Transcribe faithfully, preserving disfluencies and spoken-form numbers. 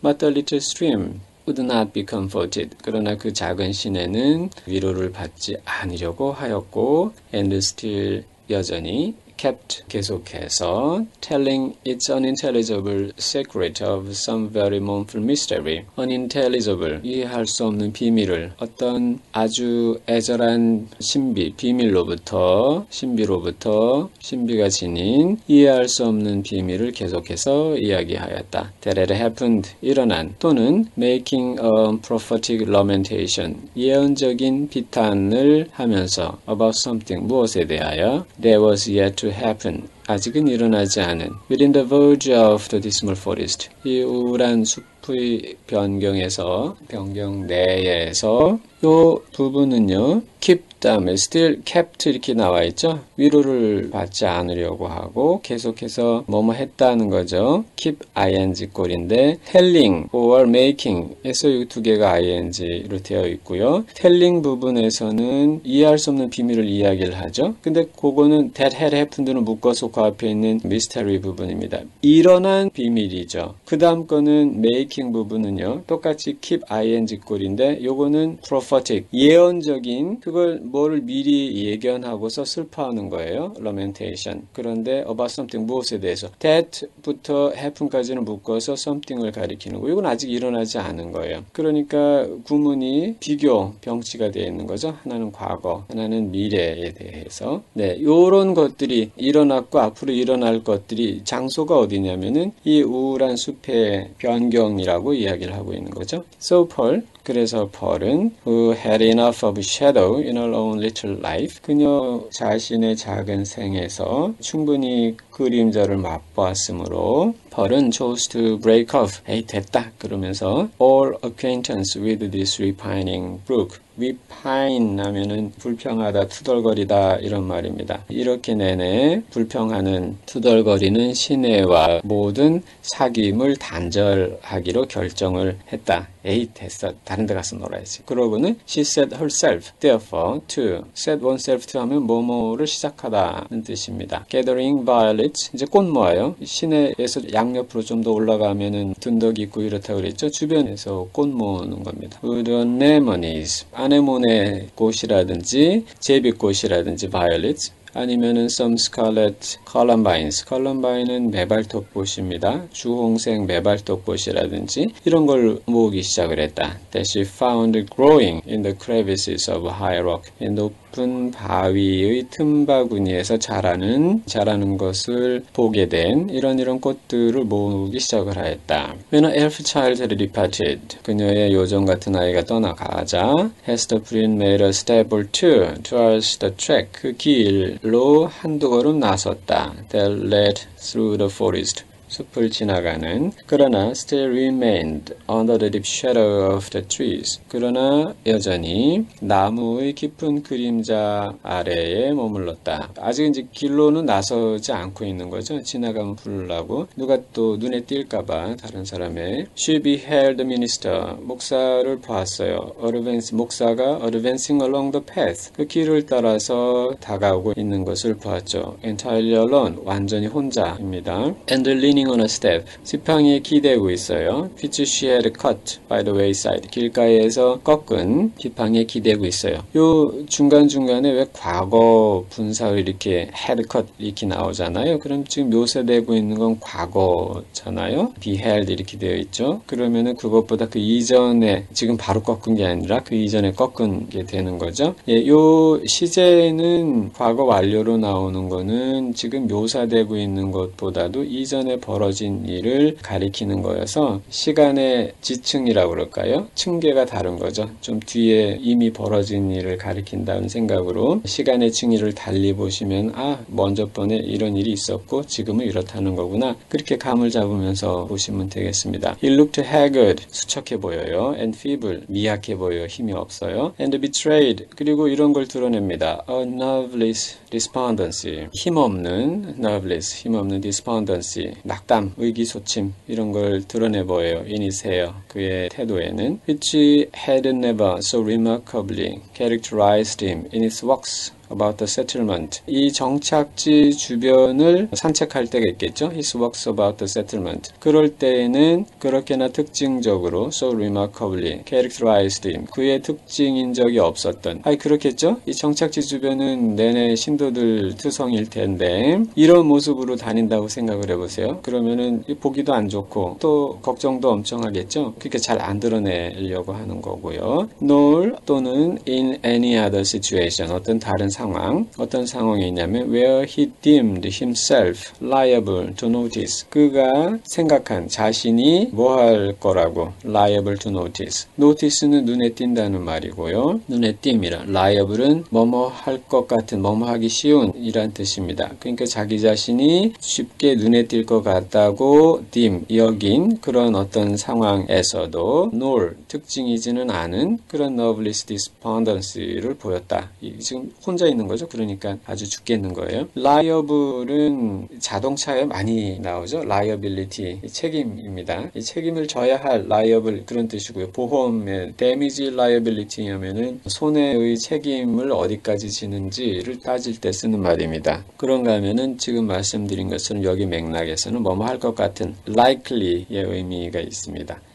But the little stream would not be comforted. 그러나 그 작은 시내는 위로를 받지 않으려고 하였고, and still 여전히 kept 계속해서 telling its unintelligible secret of some very mournful mystery. unintelligible 이해할 수 없는 비밀을 어떤 아주 애절한 신비, 비밀로부터 신비로부터 신비가 지닌 이해할 수 없는 비밀을 계속해서 이야기하였다. That had happened 일어난 또는 making a prophetic lamentation 예언적인 비탄을 하면서 about something 무엇에 대하여 that was yet to happen 아직은 일어나지 않은 within the verge of the dismal forest 이 우울한 숲의 변경에서 변경 내에서 요 부분은요 keep 다음에 still kept 이렇게 나와 있죠. 위로를 받지 않으려고 하고 계속해서 뭐뭐 했다는 거죠. keep ing 꼴인데 telling or making 에서 이 두 개가 ing로 되어 있고요. telling 부분에서는 이해할 수 없는 비밀을 이야기를 하죠. 근데 그거는 that had happened는 묶어서 그 앞에 있는 mystery 부분입니다. 일어난 비밀이죠. 그 다음 거는 making 부분은요. 똑같이 keep ing 꼴인데 요거는 prophetic 예언적인 그걸 뭐를 미리 예견하고서 슬퍼하는 거예요. lamentation. 그런데 about something 무엇에 대해서 that부터 happen까지는 묶어서 something을 가리키는 거. 이건 아직 일어나지 않은 거예요. 그러니까 구문이 비교 병치가 되어 있는 거죠. 하나는 과거, 하나는 미래에 대해서. 네, 요런 것들이 일어났고 앞으로 일어날 것들이 장소가 어디냐면은 이 우울한 숲의 변경이라고 이야기를 하고 있는 거죠. So Paul 그래서 펄은 who had enough of shadow in her own little life 그녀 자신의 작은 생에서 충분히 그림자를 맛보았으므로 펄은 chose to break off 에이 됐다 그러면서 all acquaintance with this repining brook repine 하면은 불평하다 투덜거리다 이런 말입니다. 이렇게 내내 불평하는 투덜거리는 시내와 모든 사귐을 단절하기로 결정을 했다. 에이 됐어 다른 데 가서 놀아야지. 그러고는 she said herself therefore to set oneself to 하면 뭐뭐를 시작하다는 뜻입니다. gathering violets 이제 꽃 모아요. 시내에서 양옆으로 좀 더 올라가면은 둔덕이 있고 이렇다고 그랬죠. 주변에서 꽃 모으는 겁니다. good anemones 아네모네 꽃이라든지 제비꽃이라든지 violets 아니면은 some scarlet columbines. columbine은 매발톱꽃입니다. 주홍색 매발톱꽃이라든지 이런 걸 모으기 시작을 했다. That she found growing in the crevices of high rock. 높은 바위의 틈바구니에서 자라는 자라는 것을 보게 된 이런 이런 꽃들을 모으기 시작을 하였다. When an elf child had departed. 그녀의 요정 같은 아이가 떠나가자 Hester Prynne made a step or two towards the track. 그 길로 한두 걸음 나섰다. That led through the forest. 숲을 지나가는 그러나 still remained under the deep shadow of the trees. 그러나 여전히 나무의 깊은 그림자 아래에 머물렀다. 아직 이제 길로는 나서지 않고 있는 거죠. 지나가면 부르려고 누가 또 눈에 띌까봐 다른 사람의 She beheld the minister. 목사를 보았어요. advance, 목사가 advancing along the path. 그 길을 따라서 다가오고 있는 것을 보았죠. entirely alone. 완전히 혼자입니다. and leaning on a step. 지팡이에 기대고 있어요. which she had cut by the wayside. 길가에서 꺾은 지팡이에 기대고 있어요. 요 중간중간에 왜 과거 분사를 이렇게 had cut 이렇게 나오잖아요. 그럼 지금 묘사되고 있는 건 과거잖아요. beheld 이렇게 되어 있죠. 그러면은 그것보다 그 이전에 지금 바로 꺾은 게 아니라 그 이전에 꺾은 게 되는 거죠. 예, 요 시제는 과거 완료로 나오는 거는 지금 묘사되고 있는 것보다도 이전에 벌어진 일을 가리키는 거여서 시간의 지층이라고 그럴까요? 층계가 다른 거죠. 좀 뒤에 이미 벌어진 일을 가리킨다는 생각으로 시간의 층위를 달리 보시면 아 먼저 번에 이런 일이 있었고 지금은 이렇다는 거구나. 그렇게 감을 잡으면서 보시면 되겠습니다. He looked haggard. 수척해 보여요. And feeble. 미약해 보여요. 힘이 없어요. And betrayed. 그리고 이런 걸 드러냅니다. A nerveless despondency. 힘없는 nerveless. 힘없는 despondency. 낙담, 의기소침 이런 걸 드러내 보여요. in his hair. 그의 태도에는 which had never so remarkably characterized him in his works. about the settlement. 이 정착지 주변을 산책할 때가 있겠죠. He walks about the settlement. 그럴 때에는 그렇게나 특징적으로 so remarkably characterized him. 그의 특징인 적이 없었던. 아니 그렇겠죠. 이 정착지 주변은 내내 신도들 투성일 텐데 이런 모습으로 다닌다고 생각을 해보세요. 그러면은 보기도 안 좋고 또 걱정도 엄청 하겠죠. 그렇게 잘 안 드러내려고 하는 거고요. nor 또는 in any other situation. 어떤 다른 상황. 어떤 상황이 있냐면 where he deemed himself liable to notice. 그가 생각한 자신이 뭐 할 거라고 liable to notice. notice는 눈에 띈다는 말이고요. 눈에 띕니다. liable은 뭐뭐 할 것 같은, 뭐뭐 하기 쉬운 이란 뜻입니다. 그러니까 자기 자신이 쉽게 눈에 띌 것 같다고 deem, 여긴 그런 어떤 상황에서도 nor, 특징이지는 않은 그런 nervous despondency를 보였다. 지금 혼자 있는 거죠. 그러니까 아주 죽겠는 거예요. liable은 자동차에 많이 나오죠. liability, 책임입니다. 이 책임을 져야 할 liable 그런 뜻이고요. 보험의 damage liability 하면은 손해의 책임을 어디까지 지는지를 따질 때 쓰는 말입니다. 그런가 하면은 지금 말씀드린 것처럼 여기 맥락에서는 뭐뭐 할 것 같은 likely의 의미가 있습니다.